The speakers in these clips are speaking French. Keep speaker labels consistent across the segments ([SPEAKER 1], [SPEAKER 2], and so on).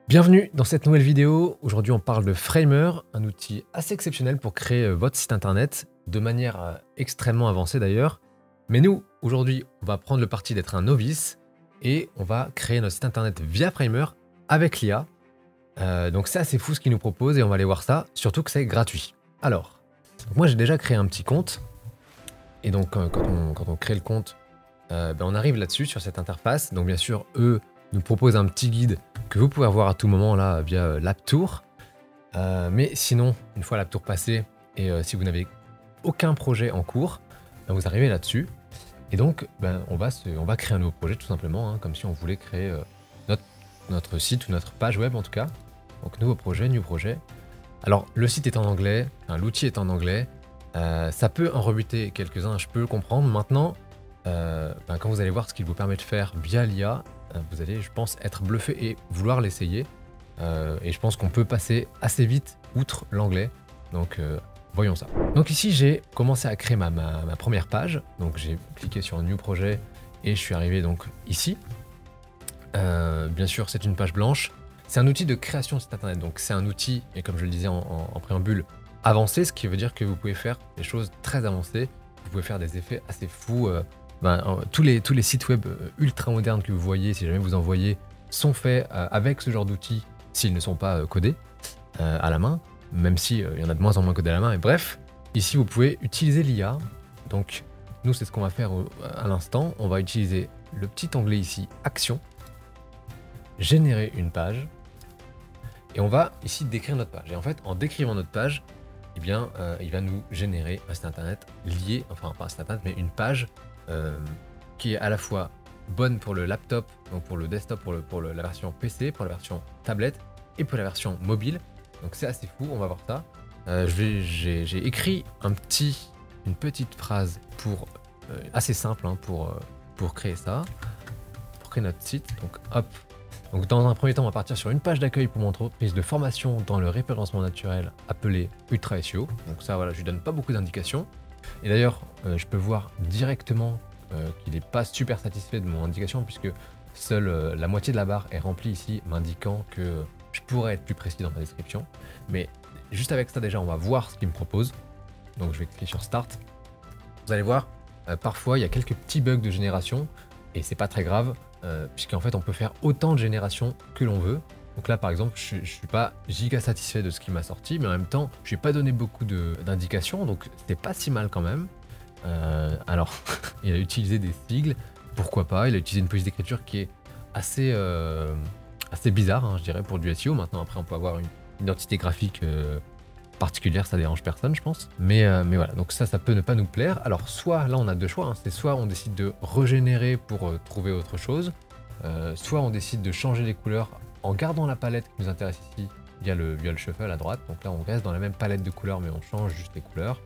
[SPEAKER 1] Bienvenue dans cette nouvelle vidéo. Aujourd'hui, on parle de Framer, un outil assez exceptionnel pour créer votre site internet de manière extrêmement avancée d'ailleurs. Mais nous, aujourd'hui, on va prendre le parti d'être un novice et on va créer notre site internet via Framer avec l'IA. Donc c'est assez fou ce qu'il nous propose et on va aller voir ça, surtout que c'est gratuit. Alors, moi j'ai déjà créé un petit compte et donc quand on crée le compte, on arrive là-dessus sur cette interface. Donc bien sûr, eux nous proposent un petit guide que vous pouvez avoir à tout moment là via l'App Tour. Mais sinon, une fois l'App Tour passée et si vous n'avez aucun projet en cours, vous arrivez là-dessus. Et donc, on va créer un nouveau projet tout simplement, comme si on voulait créer notre site ou notre page web en tout cas. Donc nouveau projet, new projet. Alors le site est en anglais, l'outil est en anglais. Ça peut en rebuter quelques-uns, je peux le comprendre. Maintenant, quand vous allez voir ce qu'il vous permet de faire via l'IA, vous allez, je pense, être bluffé et vouloir l'essayer. Et je pense qu'on peut passer assez vite outre l'anglais. Donc voyons ça. Donc ici, j'ai commencé à créer ma première page. Donc j'ai cliqué sur New Projet et je suis arrivé donc ici. Bien sûr, c'est une page blanche. C'est un outil de création de site internet. Donc c'est un outil, et comme je le disais en préambule, avancé, ce qui veut dire que vous pouvez faire des choses très avancées. Vous pouvez faire des effets assez fous. Tous les sites web ultra modernes que vous voyez, si jamais vous en voyez, sont faits avec ce genre d'outils s'ils ne sont pas codés à la main, même si il y en a de moins en moins codés à la main. Et bref, ici vous pouvez utiliser l'IA. Donc nous, c'est ce qu'on va faire à l'instant. On va utiliser le petit onglet ici, Action, générer une page, et on va ici décrire notre page. Et en fait, en décrivant notre page, eh bien, il va nous générer un site internet lié, enfin pas un site internet, mais une page qui est à la fois bonne pour le laptop, donc pour le desktop, pour la version PC, pour la version tablette et pour la version mobile. Donc c'est assez fou, on va voir ça. J'ai écrit une petite phrase assez simple pour créer ça, pour créer notre site. Donc hop. Donc dans un premier temps, on va partir sur une page d'accueil pour mon entreprise de formation dans le référencement naturel appelé Ultra SEO. Donc ça, voilà, je lui donne pas beaucoup d'indications. Et d'ailleurs, je peux voir directement qu'il n'est pas super satisfait de mon indication puisque seule la moitié de la barre est remplie ici, m'indiquant que je pourrais être plus précis dans ma description. Mais juste avec ça, déjà, on va voir ce qu'il me propose. Donc je vais cliquer sur Start. Vous allez voir, parfois, il y a quelques petits bugs de génération et c'est pas très grave. Puisqu'en fait on peut faire autant de générations que l'on veut. Donc là par exemple je suis pas giga satisfait de ce qui m'a sorti, mais en même temps je n'ai pas donné beaucoup d'indications, donc c'est pas si mal quand même. Alors il a utilisé des sigles, pourquoi pas, il a utilisé une police d'écriture qui est assez bizarre, je dirais, pour du SEO. Maintenant après on peut avoir une identité graphique particulière, ça dérange personne je pense, mais voilà, donc ça peut ne pas nous plaire. Alors soit là on a deux choix, c'est soit on décide de régénérer pour trouver autre chose, soit on décide de changer les couleurs en gardant la palette qui nous intéresse ici via le shuffle à droite. Donc là on reste dans la même palette de couleurs mais on change juste les couleurs,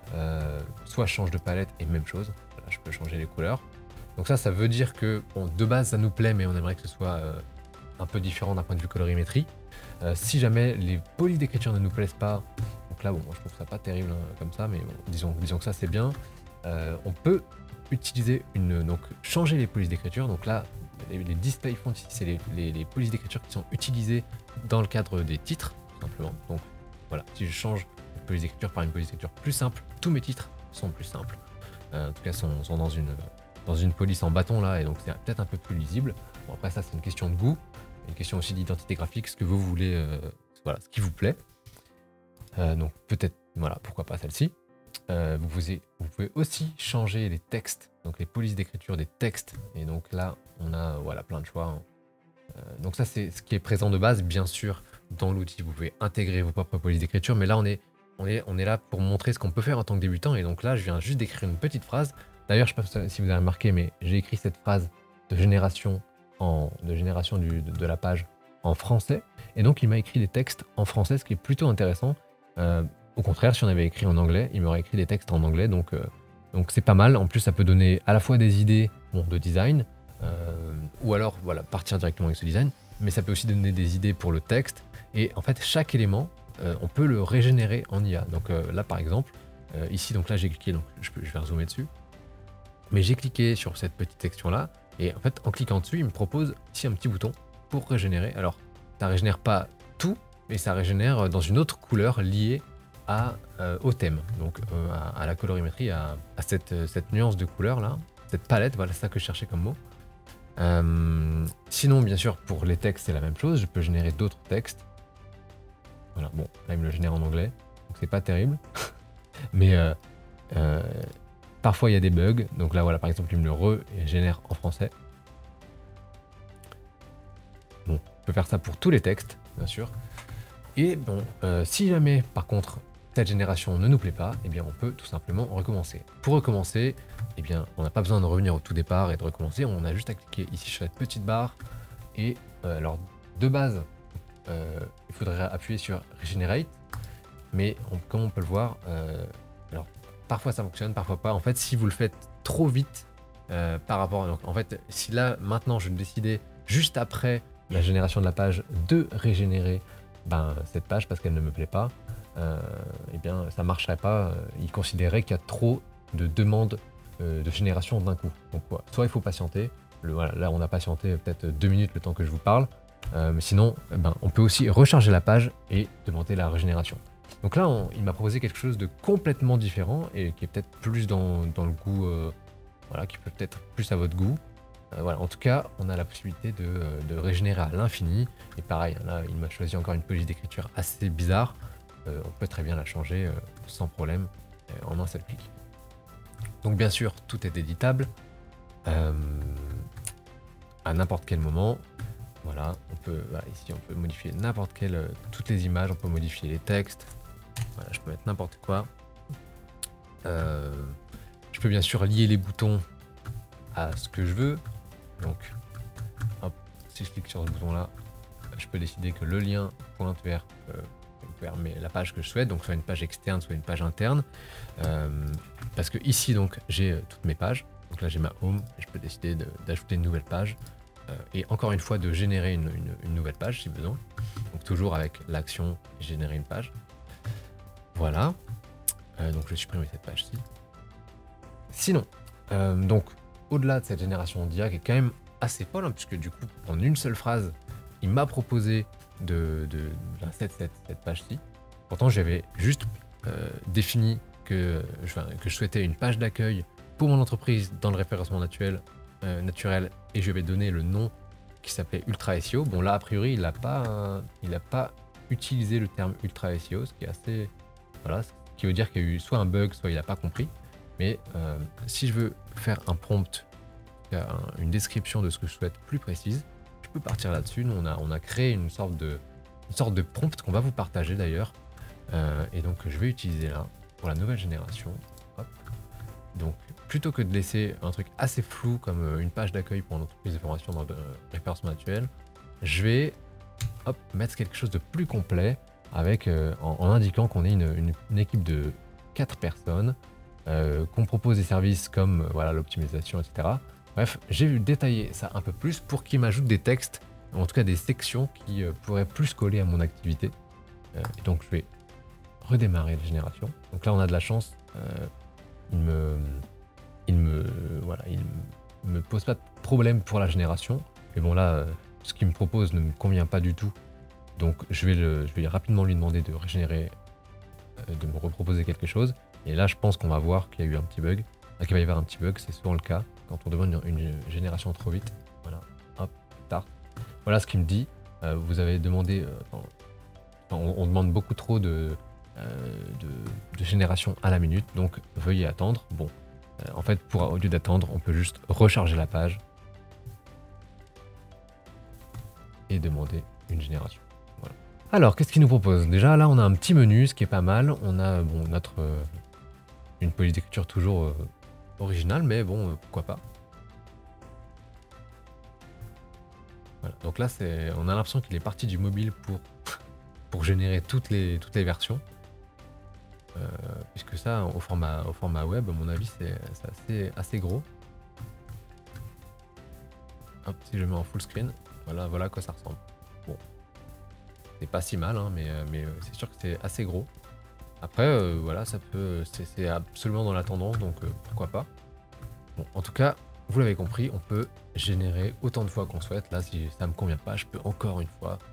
[SPEAKER 1] soit je change de palette et même chose, là je peux changer les couleurs. Donc ça veut dire que bon, de base ça nous plaît, mais on aimerait que ce soit un peu différent d'un point de vue colorimétrie. Si jamais les polices d'écriture ne nous plaisent pas, donc là bon, moi je trouve ça pas terrible comme ça, mais bon, disons que ça c'est bien. On peut utiliser donc changer les polices d'écriture. Donc là les display fonts ici, c'est les polices d'écriture qui sont utilisées dans le cadre des titres tout simplement. Donc voilà, si je change une police d'écriture par une police d'écriture plus simple, tous mes titres sont plus simples. En tout cas sont dans une police en bâton là, et donc c'est peut-être un peu plus lisible. Bon, après ça c'est une question de goût, une question aussi d'identité graphique, ce que vous voulez, voilà, ce qui vous plaît. Donc peut-être, voilà, pourquoi pas celle-ci. Vous pouvez aussi changer les textes, donc les polices d'écriture des textes, et donc là on a voilà plein de choix. Donc ça c'est ce qui est présent de base, bien sûr dans l'outil vous pouvez intégrer vos propres polices d'écriture, mais là on est là pour montrer ce qu'on peut faire en tant que débutant, et donc là je viens juste d'écrire une petite phrase. D'ailleurs je ne sais pas si vous avez remarqué, mais j'ai écrit cette phrase de génération de la page en français, et donc il m'a écrit des textes en français, ce qui est plutôt intéressant. Au contraire, si on avait écrit en anglais, il m'aurait écrit des textes en anglais, donc c'est pas mal. En plus ça peut donner à la fois des idées de design, ou alors voilà, partir directement avec ce design, mais ça peut aussi donner des idées pour le texte, et en fait chaque élément on peut le régénérer en IA. Donc là par exemple, ici, donc là j'ai cliqué, donc je vais rezoomer dessus, mais j'ai cliqué sur cette petite section là. Et en fait, en cliquant dessus, il me propose ici un petit bouton pour régénérer. Alors, ça régénère pas tout, mais ça régénère dans une autre couleur liée au thème, donc à la colorimétrie, à cette nuance de couleur là, cette palette, voilà, c'est ça que je cherchais comme mot. Sinon, bien sûr, pour les textes, c'est la même chose, je peux générer d'autres textes. Voilà, bon, là il me le génère en anglais, donc c'est pas terrible, mais parfois il y a des bugs, donc là voilà, par exemple, il me le régénère en français. Bon, je peux faire ça pour tous les textes, bien sûr. Et bon, si jamais, par contre, cette génération ne nous plaît pas, eh bien on peut tout simplement recommencer. Pour recommencer, eh bien on n'a pas besoin de revenir au tout départ et de recommencer, on a juste à cliquer ici sur cette petite barre et alors de base il faudrait appuyer sur Regenerate, mais comme on peut le voir, alors parfois ça fonctionne, parfois pas. En fait, si vous le faites trop vite par rapport, donc en fait, si là maintenant je décidais juste après la génération de la page de régénérer cette page parce qu'elle ne me plaît pas, eh bien ça marcherait pas. Il considérait qu'il y a trop de demandes de génération d'un coup. Donc voilà. Soit il faut patienter. Voilà, là on a patienté peut-être 2 minutes le temps que je vous parle. Mais sinon, on peut aussi recharger la page et demander la régénération. Donc là, il m'a proposé quelque chose de complètement différent et qui est peut-être plus dans le goût, voilà, qui peut être plus à votre goût. Voilà, en tout cas, on a la possibilité de régénérer à l'infini. Et pareil, là, il m'a choisi encore une police d'écriture assez bizarre. On peut très bien la changer sans problème en un seul clic. Donc bien sûr, tout est éditable à n'importe quel moment. Voilà, ici on peut modifier n'importe quelle, toutes les images, on peut modifier les textes. Voilà, je peux mettre n'importe quoi. Je peux bien sûr lier les boutons à ce que je veux. Donc, hop, si je clique sur ce bouton là, je peux décider que le lien pointe vers la page que je souhaite, donc soit une page externe, soit une page interne. Parce que ici donc j'ai toutes mes pages. Donc là j'ai ma home, et je peux décider d'ajouter une nouvelle page. Et encore une fois de générer une nouvelle page si besoin. Donc toujours avec l'action générer une page. Voilà. Donc je vais supprimer cette page-ci. Sinon, donc au-delà de cette génération d'IA qui est quand même assez folle, hein, puisque du coup en une seule phrase, il m'a proposé cette page-ci. Pourtant j'avais juste défini que je souhaitais une page d'accueil pour mon entreprise dans le référencement naturel et je vais donner le nom qui s'appelait Ultra SEO. Bon là a priori il n'a pas utilisé le terme Ultra SEO, ce qui est assez, voilà, ce qui veut dire qu'il y a eu soit un bug, soit il n'a pas compris. Mais si je veux faire un prompt, une description de ce que je souhaite plus précise, je peux partir là-dessus. Nous on a créé une sorte de prompt qu'on va vous partager d'ailleurs, et donc je vais utiliser là pour la nouvelle génération. Hop. Donc plutôt que de laisser un truc assez flou comme une page d'accueil pour une entreprise de formation dans le référencement naturel, je vais mettre quelque chose de plus complet avec en indiquant qu'on est une équipe de 4 personnes, qu'on propose des services comme voilà, l'optimisation, etc. Bref, j'ai détaillé ça un peu plus pour qu'il m'ajoute des textes, en tout cas des sections qui pourraient plus coller à mon activité. Et donc je vais redémarrer la génération. Donc là on a de la chance, il me pose pas de problème pour la génération. Mais bon là, ce qu'il me propose ne me convient pas du tout. Donc je vais rapidement lui demander de régénérer, de me reproposer quelque chose. Et là je pense qu'on va voir qu'il y a eu un petit bug. Qu'il va y avoir un petit bug, c'est souvent le cas quand on demande une génération trop vite. Voilà, hop, tard. Voilà ce qu'il me dit. Vous avez demandé, on demande beaucoup trop de génération à la minute, donc veuillez attendre. Bon, en fait, au lieu d'attendre, on peut juste recharger la page et demander une génération. Voilà. Alors, qu'est-ce qu'il nous propose? Déjà, là, on a un petit menu, ce qui est pas mal. On a une police d'écriture toujours originale, mais bon, pourquoi pas. Voilà. Donc là, on a l'impression qu'il est parti du mobile pour générer toutes les versions. Puisque ça, au format web, à mon avis, c'est assez gros. Hop, si je mets en full screen, voilà à quoi ça ressemble. Bon, c'est pas si mal, hein, mais c'est sûr que c'est assez gros. Après, voilà, c'est absolument dans la tendance, donc pourquoi pas. Bon, en tout cas, vous l'avez compris, on peut générer autant de fois qu'on souhaite. Là, si ça me convient pas, je peux encore une fois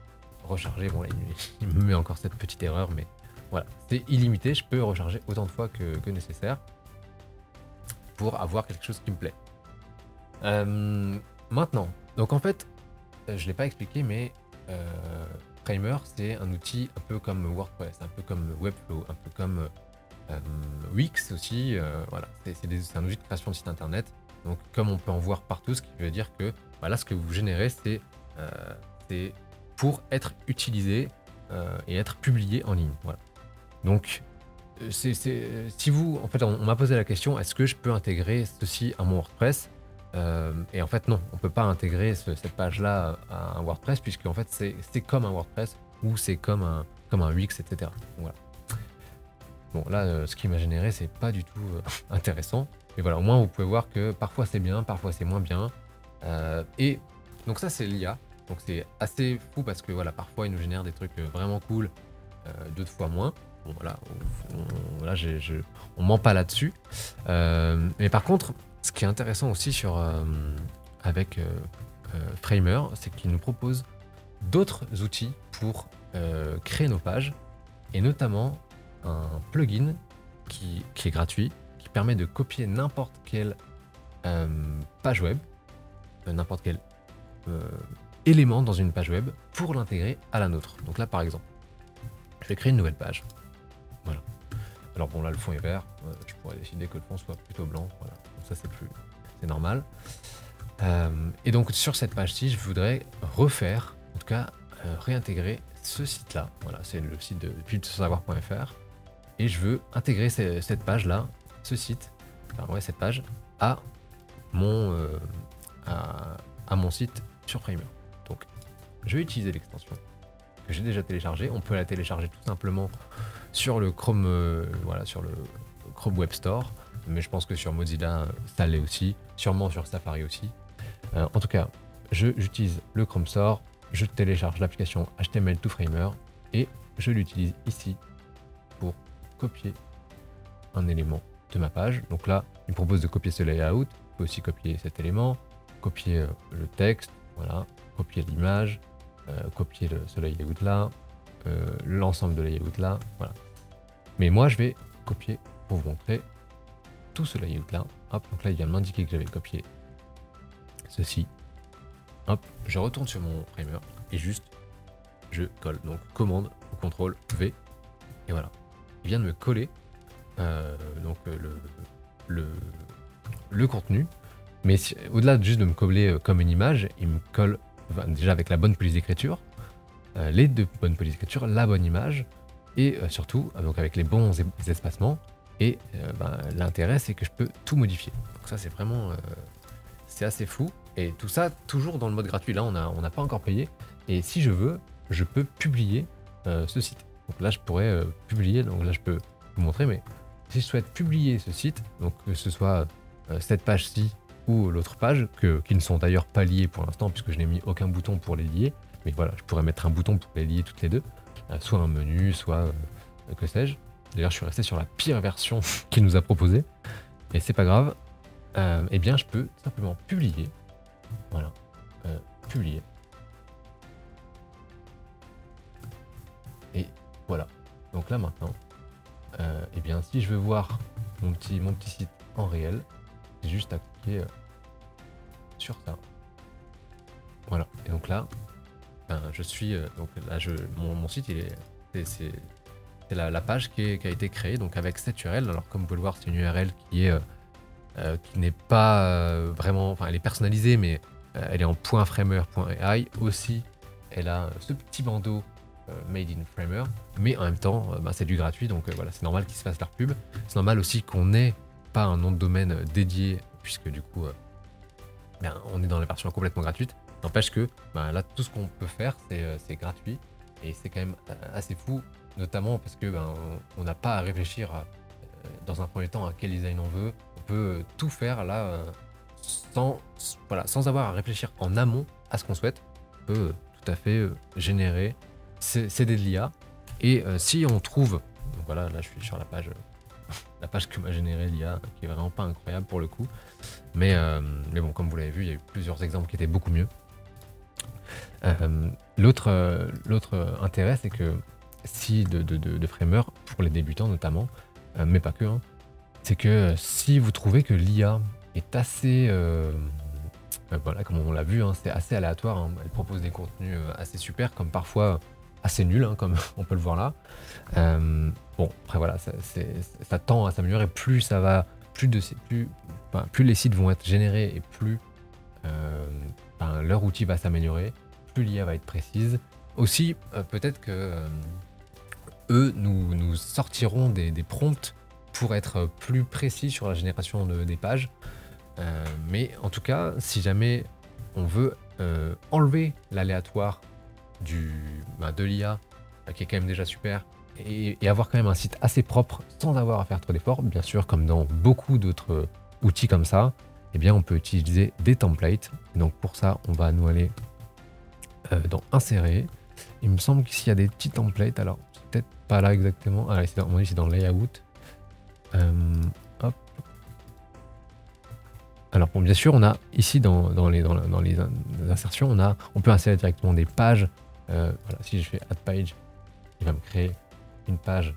[SPEAKER 1] recharger. Bon là il me met encore cette petite erreur, mais voilà, c'est illimité, je peux recharger autant de fois que nécessaire pour avoir quelque chose qui me plaît. Maintenant, donc en fait, je ne l'ai pas expliqué, mais Framer, c'est un outil un peu comme WordPress, un peu comme Webflow, un peu comme Wix aussi. Voilà, c'est un outil de création de site internet. Donc, comme on peut en voir partout, ce qui veut dire que voilà, ce que vous générez, c'est pour être utilisé et être publié en ligne. Voilà. Donc, si vous, en fait, on m'a posé la question, est-ce que je peux intégrer ceci à mon WordPress? Et en fait, non, on peut pas intégrer cette page-là à un WordPress, puisque en fait, c'est comme un WordPress ou c'est comme un Wix, etc. Donc, voilà. Bon, là, ce qui m'a généré, c'est pas du tout intéressant. Mais voilà, au moins, vous pouvez voir que parfois c'est bien, parfois c'est moins bien. Et donc ça, c'est l'IA. Donc c'est assez fou parce que voilà, parfois il nous génère des trucs vraiment cool, d'autres fois moins. Bon voilà, là on ment pas là-dessus. Mais par contre, ce qui est intéressant aussi avec Framer, c'est qu'il nous propose d'autres outils pour créer nos pages, et notamment un plugin qui est gratuit, qui permet de copier n'importe quelle page web, n'importe quel élément dans une page web pour l'intégrer à la nôtre. Donc là, par exemple, je vais créer une nouvelle page. Voilà. Alors bon, là, le fond est vert. Je pourrais décider que le fond soit plutôt blanc. Voilà. Donc ça, c'est normal. Et donc, sur cette page-ci, je voudrais refaire, en tout cas, réintégrer ce site-là. Voilà, c'est le site de pubsavoir.fr. Et je veux intégrer cette page-là, ce site, enfin, ouais, cette page, à mon site sur Framer. Donc, je vais utiliser l'extension que j'ai déjà téléchargée. On peut la télécharger tout simplement sur le Chrome, voilà, sur le Chrome Web Store. Mais je pense que sur Mozilla, ça l'est aussi. Sûrement sur Safari aussi. En tout cas, j'utilise le Chrome Store. Je télécharge l'application HTML2Framer et je l'utilise ici pour copier un élément de ma page. Donc là, il me propose de copier ce layout. Je peux aussi copier cet élément, copier le texte, voilà, copier l'image, copier ce layout là, l'ensemble de layout là, voilà. Mais moi, je vais copier pour vous montrer tout ce layout là. Hop, donc là, il vient m'indiquer que j'avais copié ceci. Hop, je retourne sur mon Framer et juste, je colle. Donc, commande ou contrôle V, et voilà. Il vient de me coller donc le contenu, mais au-delà juste de me coller comme une image, il me colle déjà avec la bonne police d'écriture, les deux bonnes polices d'écriture, la bonne image, et surtout donc avec les bons espacements. Et l'intérêt, c'est que je peux tout modifier. Donc ça, c'est vraiment c'est assez fou. Et tout ça toujours dans le mode gratuit. Là, on n'a pas encore payé. Et si je veux, je peux publier ce site. Donc là, je pourrais publier. Donc là, je peux vous montrer. Mais si je souhaite publier ce site, donc que ce soit cette page-ci ou l'autre page, qui ne sont d'ailleurs pas liées pour l'instant, puisque je n'ai mis aucun bouton pour les lier. Mais voilà, je pourrais mettre un bouton pour les lier toutes les deux. Soit un menu, soit que sais-je. D'ailleurs, je suis resté sur la pire version qu'il nous a proposée. Et c'est pas grave. Eh bien, je peux simplement publier. Voilà. Publier. Et voilà. Donc là, maintenant, eh bien, si je veux voir mon petit site en réel, j'ai juste à cliquer sur ça. Voilà. Et donc là, je suis... donc là, mon site, c'est la page qui a été créée donc avec cette URL. Alors comme vous pouvez le voir, c'est une URL qui n'est pas vraiment, enfin elle est personnalisée, mais elle est en .framer.ai aussi. Elle a ce petit bandeau made in Framer, mais en même temps c'est du gratuit, donc voilà, c'est normal qu'ils se fassent leur pub. C'est normal aussi qu'on n'ait pas un nom de domaine dédié, puisque du coup on est dans la version complètement gratuite. N'empêche que là, tout ce qu'on peut faire, c'est gratuit, et c'est quand même assez fou, notamment parce que on n'a pas à réfléchir dans un premier temps à quel design on veut. On peut tout faire là sans avoir à réfléchir en amont à ce qu'on souhaite. On peut tout à fait générer, céder de l'IA, et si on trouve, donc voilà, là je suis sur la page que m'a généré l'IA, qui est vraiment pas incroyable pour le coup, mais bon, comme vous l'avez vu, il y a eu plusieurs exemples qui étaient beaucoup mieux. L'autre intérêt, c'est que si de Framer, pour les débutants notamment, mais pas que, hein, c'est que si vous trouvez que l'IA est assez, voilà, comme on l'a vu, hein, c'est assez aléatoire, hein, elle propose des contenus assez super, comme parfois assez nuls, hein, comme on peut le voir là. Bon, après voilà, ça tend à s'améliorer, plus ça va, plus les sites vont être générés et plus leur outil va s'améliorer, plus l'IA va être précise. Aussi, peut-être que eux nous sortiront des prompts pour être plus précis sur la génération des pages. Mais en tout cas, si jamais on veut enlever l'aléatoire de l'IA, qui est quand même déjà super, et avoir quand même un site assez propre sans avoir à faire trop d'efforts, bien sûr, comme dans beaucoup d'autres outils comme ça, eh bien on peut utiliser des templates. Et donc pour ça, on va nous aller dans Insérer. Il me semble qu'ici il y a des petits templates, alors c'est peut-être pas là exactement. Ah, c'est dans Layout. Hop. Alors bon, bien sûr, on a ici dans les insertions, on peut insérer directement des pages. Voilà, si je fais Add Page, il va me créer une page,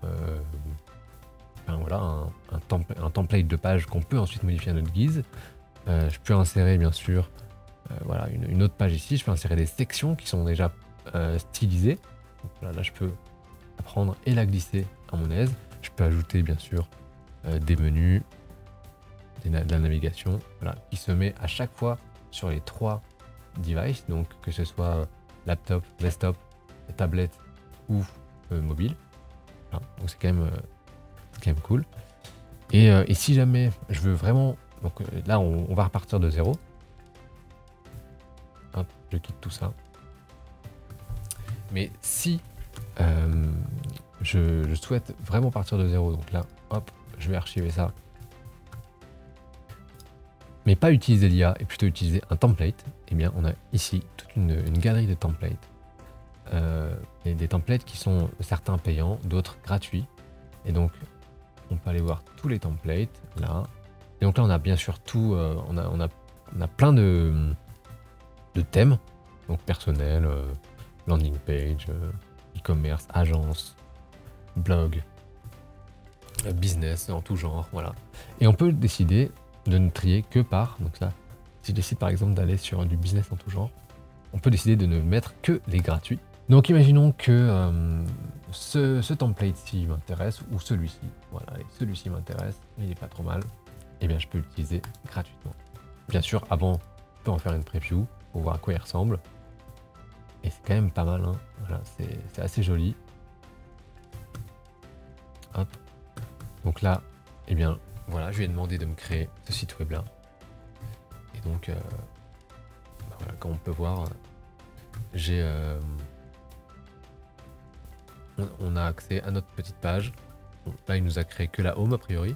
[SPEAKER 1] voilà, un template de page qu'on peut ensuite modifier à notre guise. Je peux insérer bien sûr voilà, une autre page ici. Je peux insérer des sections qui sont déjà stylisées. Donc, voilà, là, je peux la prendre et la glisser à mon aise. Je peux ajouter bien sûr des menus, de la navigation, voilà, qui se met à chaque fois sur les 3 devices, donc que ce soit laptop, desktop, tablette ou mobile. Voilà, donc c'est quand même cool. Et si jamais je veux vraiment, donc là on va repartir de zéro. Hop, je quitte tout ça. Mais si je souhaite vraiment partir de zéro, donc là, hop, je vais archiver ça. Mais pas utiliser l'IA et plutôt utiliser un template, eh bien on a ici toute une galerie de templates. Et des templates qui sont certains payants, d'autres gratuits. Et donc on peut aller voir tous les templates là. Et donc là on a bien sûr tout, on a plein de thèmes, donc personnel, landing page, e-commerce, agence, blog, business en tout genre, voilà. Et on peut décider de ne trier que par, donc là, si je décide par exemple d'aller sur du business en tout genre, on peut décider de ne mettre que les gratuits. Donc imaginons que ce template-ci m'intéresse, ou celui-ci, voilà, celui-ci m'intéresse, il n'est pas trop mal, et bien je peux l'utiliser gratuitement. Bien sûr, avant, je peux en faire une preview pour voir à quoi il ressemble, et c'est quand même pas mal, hein. Voilà, c'est assez joli. Hop. Donc là, eh bien, voilà, je lui ai demandé de me créer ce site web là. Et donc, voilà, comme on peut voir, on a accès à notre petite page. Bon, là, il nous a créé que la home a priori.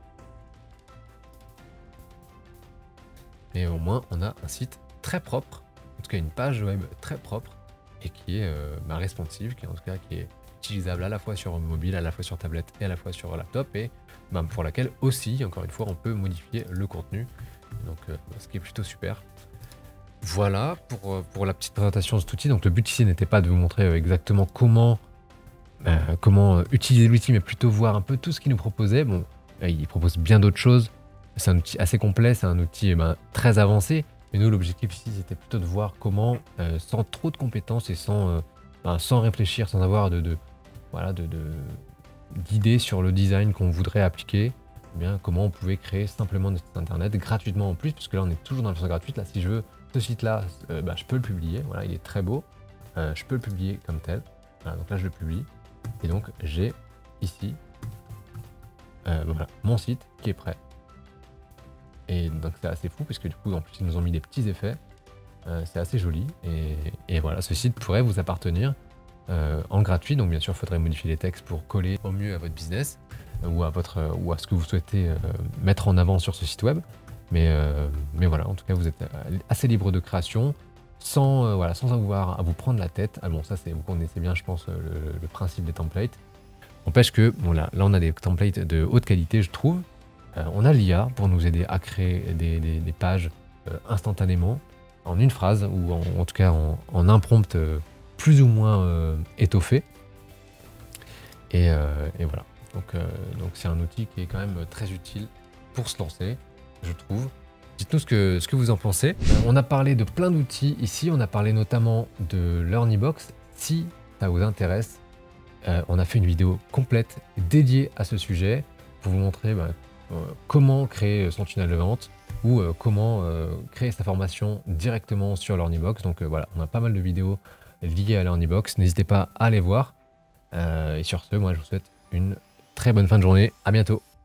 [SPEAKER 1] Mais au moins, on a un site très propre, en tout cas une page web très propre et qui est responsive, qui est utilisable à la fois sur mobile, à la fois sur tablette et à la fois sur laptop, et pour laquelle aussi, encore une fois, on peut modifier le contenu. Donc, ce qui est plutôt super. Voilà pour la petite présentation de cet outil. Donc le but ici n'était pas de vous montrer exactement comment utiliser l'outil, mais plutôt voir un peu tout ce qu'il nous proposait. Bon, il propose bien d'autres choses. C'est un outil assez complet, c'est un outil très avancé. Mais nous, l'objectif ici, c'était plutôt de voir comment, sans trop de compétences et sans réfléchir, sans avoir d'idées sur le design qu'on voudrait appliquer, eh bien, comment on pouvait créer simplement des sites internet gratuitement en plus, parce que là, on est toujours dans la version gratuite. Là, si je veux ce site-là, je peux le publier. Voilà, il est très beau. Je peux le publier comme tel. Voilà, donc là, je le publie. Et donc, j'ai ici voilà, mon site qui est prêt. Et donc, c'est assez fou, parce que du coup, en plus, ils nous ont mis des petits effets. C'est assez joli. Et voilà, ce site pourrait vous appartenir en gratuit. Donc, bien sûr, il faudrait modifier les textes pour coller au mieux à votre business ou à ce que vous souhaitez mettre en avant sur ce site web. Mais voilà, en tout cas, vous êtes assez libre de création, sans avoir à vous prendre la tête. Ah bon, ça, vous connaissez bien, je pense, le principe des templates. N'empêche que, bon, là, on a des templates de haute qualité, je trouve. On a l'IA pour nous aider à créer des pages instantanément. en une phrase ou en tout cas en un prompt plus ou moins étoffé. Et voilà. Donc c'est un outil qui est quand même très utile pour se lancer, je trouve. Dites-nous ce que vous en pensez. On a parlé de plein d'outils ici, on a parlé notamment de LearnyBox. Si ça vous intéresse, on a fait une vidéo complète dédiée à ce sujet pour vous montrer comment créer son tunnel de vente ou comment créer sa formation directement sur LearnyBox. Donc voilà, on a pas mal de vidéos liées à LearnyBox. N'hésitez pas à les voir. Et sur ce, moi je vous souhaite une très bonne fin de journée. À bientôt.